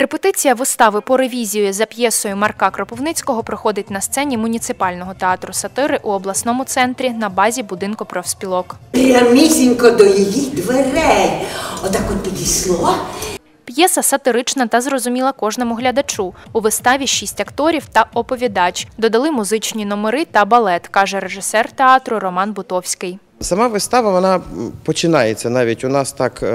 Репетиція вистави по ревізію за п'єсою Марка Кропивницького проходить на сцені муніципального театру сатири у обласному центрі на базі будинку профспілок. Прямісінько до її дверей. Отак от підійшло. П'єса сатирична та зрозуміла кожному глядачу. У виставі 6 акторів та оповідач. Додали музичні номери та балет, каже режисер театру Роман Бутовський. Сама вистава, вона починається навіть у нас так,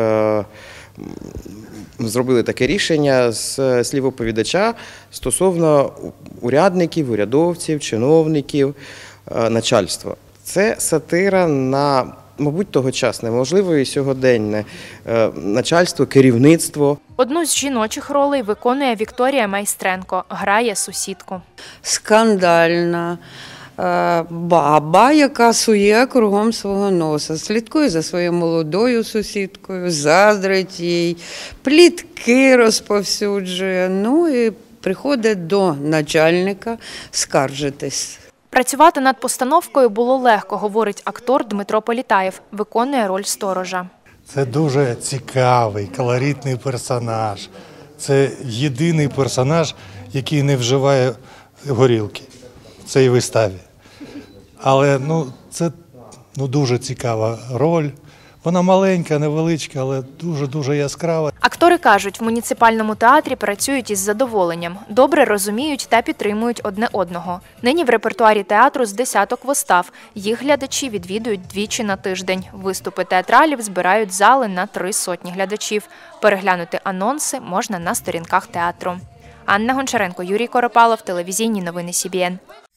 зробили таке рішення з слів оповідача стосовно урядників, урядовців, чиновників, начальства. Це сатира на, мабуть, тогочасне, можливо, і сьогоденне начальство, керівництво. Одну з жіночих ролей виконує Вікторія Майстренко, грає сусідку. Скандальна баба, яка сує кругом свого носа, слідкує за своєю молодою сусідкою, заздрить їй, плітки розповсюджує, ну і приходить до начальника скаржитись. Працювати над постановкою було легко, говорить актор Дмитро Політаєв, виконує роль сторожа. Це дуже цікавий, колоритний персонаж. Це єдиний персонаж, який не вживає горілки в цій виставі. Але це дуже цікава роль. Вона маленька, невеличка, але дуже яскрава. Актори кажуть, в муніципальному театрі працюють із задоволенням, добре розуміють та підтримують одне одного. Нині в репертуарі театру з десяток вистав. Їх глядачі відвідують двічі на тиждень. Виступи театралів збирають зали на 300 глядачів. Переглянути анонси можна на сторінках театру. Анна Гончаренко, Юрій Коропалов, телевізійні новини СІБІН.